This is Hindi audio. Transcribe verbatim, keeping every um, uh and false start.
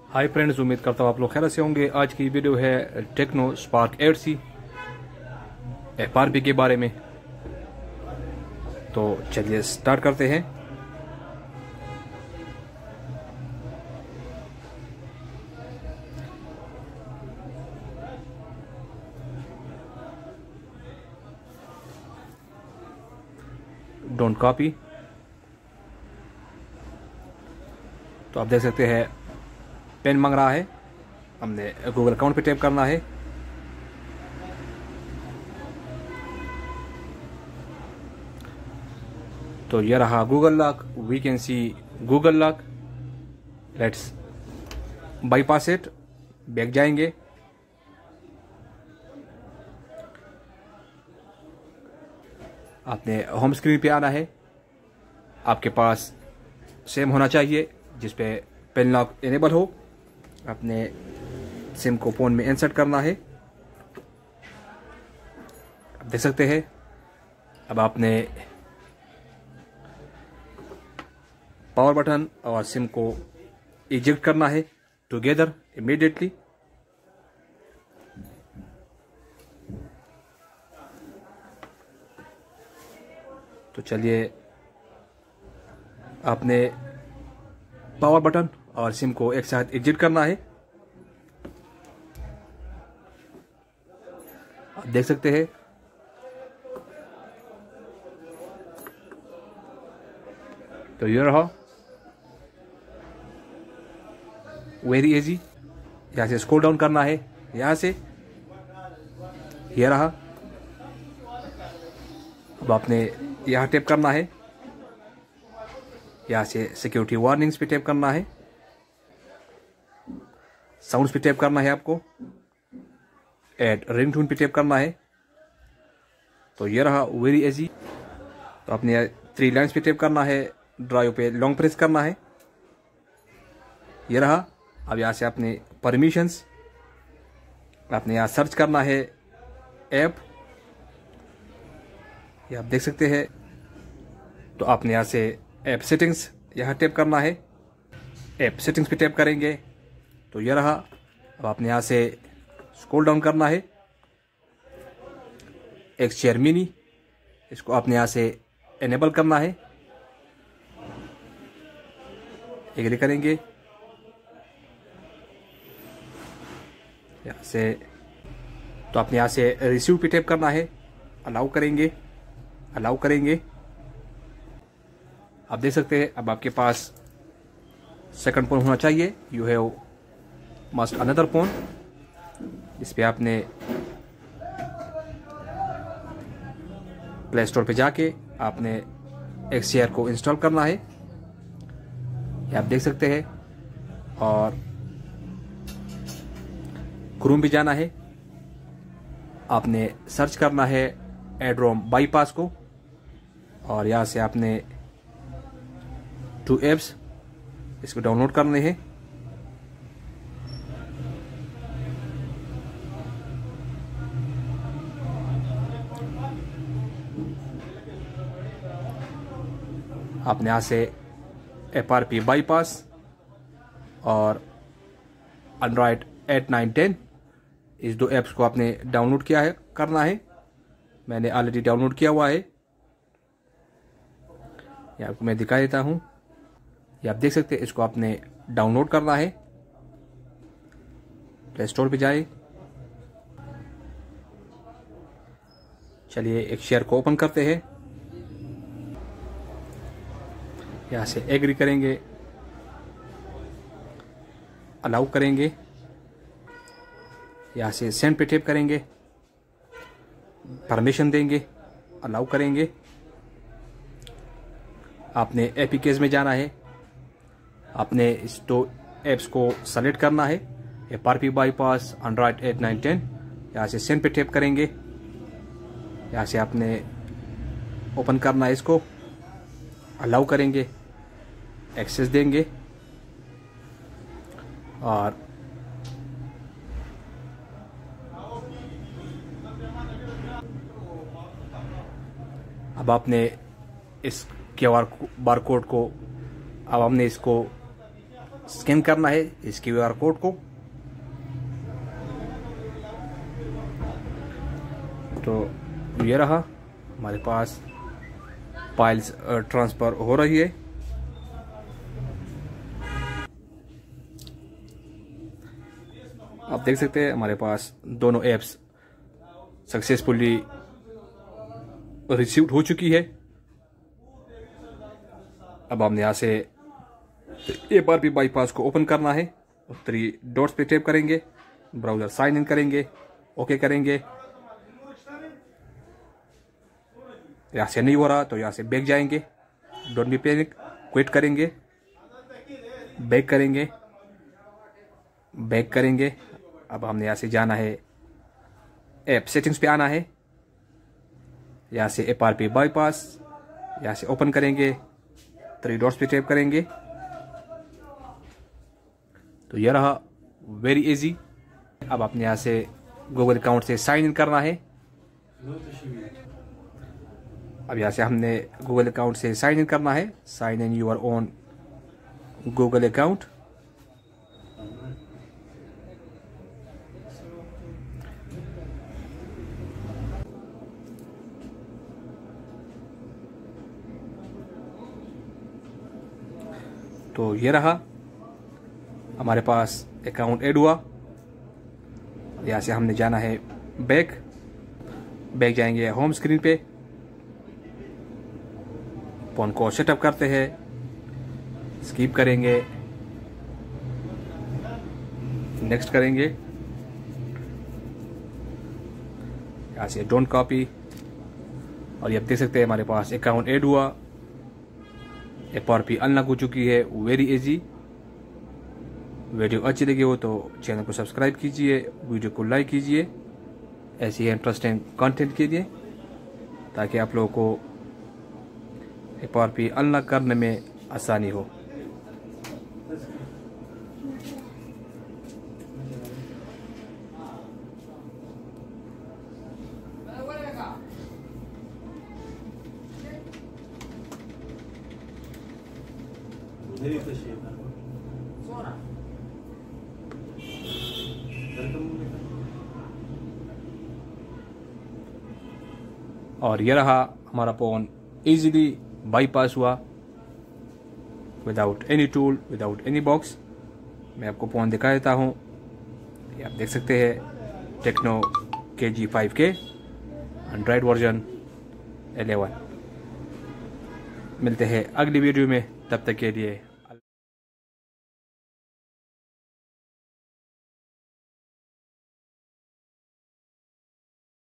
हाय फ्रेंड्स, उम्मीद करता हूँ आप लोग खैर से होंगे। आज की वीडियो है Tecno Spark eight C F R P के बारे में। तो चलिए स्टार्ट करते हैं। Don't copy. तो आप देख सकते हैं पेन मांग रहा है, हमने गूगल अकाउंट पे टैप करना है। तो ये रहा Google lock. We can see Google lock. Let's bypass it. Back जाएंगे। आपने होम स्क्रीन पे आना है। आपके पास सेम होना चाहिए जिसपे पेन लॉक इनेबल हो। अपने सिम को फोन में इंसर्ट करना है। आप देख सकते हैं। अब आपने पावर बटन और सिम को इजेक्ट करना है टुगेदर इमीडिएटली। तो चलिए, आपने पावर बटन और सिम को एक साथ एग्जिट करना है। आप देख सकते हैं। तो ये रहा, वेरी इजी। यहां से स्क्रॉल डाउन करना है, यहां से ये रहा। अब आपने यहां टैप करना है। यहां से सिक्योरिटी वार्निंग्स पे टैप करना है। साउंड्स पे टैप करना है आपको। ऐड रिंगटोन पे टैप करना है। तो ये रहा, वेरी इजी। तो आपने थ्री लाइन्स पे टैप करना है। ड्राइव पे लॉन्ग प्रेस करना है। ये रहा। अब यहाँ से आपने परमिशंस, आपने यहाँ सर्च करना है ऐप। ये आप देख सकते हैं। तो आपने यहाँ से ऐप सेटिंग्स यहाँ टैप करना है। ऐप सेटिंग्स पे टैप करेंगे तो ये रहा। अब आपने यहाँ से स्क्रॉल डाउन करना है। एक्सशेयर मिनी, इसको आपने यहाँ से एनेबल करना है। एग्री करेंगे यहाँ से। तो आपने यहाँ से रिसीव पे टैप करना है। अलाउ करेंगे, अलाउ करेंगे। आप देख सकते हैं। अब आपके पास सेकंड फोन होना चाहिए। You have must another phone. इस पे आपने प्ले स्टोर पे जाके आपने एक्सशेयर को इंस्टॉल करना है। ये आप देख सकते हैं। और क्रोम भी जाना है। आपने सर्च करना है एड्रोम बाईपास को। और यहाँ से आपने टू एप्स इसको डाउनलोड करने हैं। आपने यहाँ से एफ आर पी बाईपास और एंड्रॉयड एट नाइन टेन, इस दो ऐप्स को आपने डाउनलोड किया है, करना है। मैंने ऑलरेडी डाउनलोड किया हुआ है। ये आपको मैं दिखा देता हूँ। ये आप देख सकते हैं। इसको आपने डाउनलोड करना है। प्ले स्टोर पे जाए। चलिए एक शेयर को ओपन करते हैं। यहाँ से एग्री करेंगे, अलाउ करेंगे। यहाँ से सेंड पे टैप करेंगे, परमिशन देंगे, अलाउ करेंगे। आपने एपीकेज में जाना है। आपने इस दो ऐप्स को सेलेक्ट करना है, F R P bypass, Android eight nine ten. यहाँ से सेंड पे टैप करेंगे। यहाँ से आपने ओपन करना है, इसको अलाउ करेंगे, एक्सेस देंगे। और अब आपने इस क्यू आर बार कोड को, अब हमने इसको स्कैन करना है इस क्यू आर कोड को। तो ये रहा, हमारे पास फाइल्स ट्रांसफ़र हो रही है। आप देख सकते हैं हमारे पास दोनों ऐप्स सक्सेसफुली रिसीव्ड हो चुकी है। अब हमने यहाँ से एक बार भी बाईपास को ओपन करना है, थ्री डॉट्स पे टैप करेंगे, ब्राउज़र साइन इन करेंगे, ओके करेंगे। यहाँ से नहीं हो रहा तो यहाँ से बैक जाएंगे, डोंट बी पैनिक, क्विट करेंगे, बैक करेंगे, बैक करेंगे। अब हमने यहाँ से जाना है, ऐप सेटिंग्स पे आना है, यहाँ से एफ आर पी बाईपास, यहाँ से ओपन करेंगे, थ्री डॉट्स पे टैप करेंगे। तो यह रहा, वेरी इजी। अब आपने यहाँ से गूगल अकाउंट से साइन इन करना है। अब यहाँ से हमने गूगल अकाउंट से साइन इन करना है, sign in your own Google account. तो ये रहा, हमारे पास अकाउंट ऐड हुआ। यहाँ से हमने जाना है बैक, बैक जाएंगे होम स्क्रीन पे, फोन को सेटअप करते हैं, स्किप करेंगे, नेक्स्ट करेंगे, यहाँ से डोंट कॉपी। और ये आप देख सकते हैं हमारे पास अकाउंट ऐड हुआ, एफ आर पी अनलॉक हो चुकी है, वेरी इजी। वीडियो अच्छी लगी हो तो चैनल को सब्सक्राइब कीजिए, वीडियो को लाइक कीजिए ऐसी इंटरेस्टिंग कंटेंट के लिए, ताकि आप लोगों को एफ आर पी अनलॉक करने में आसानी हो। और ये रहा, हमारा फोन इजीली बाईपास हुआ, without any tool, without any box. मैं आपको फोन दिखा देता हूँ, ये आप देख सकते हैं, टेक्नो के जी फाइव के एंड्रॉयड वर्जन इलेवन। मिलते हैं अगली वीडियो में, तब तक के लिए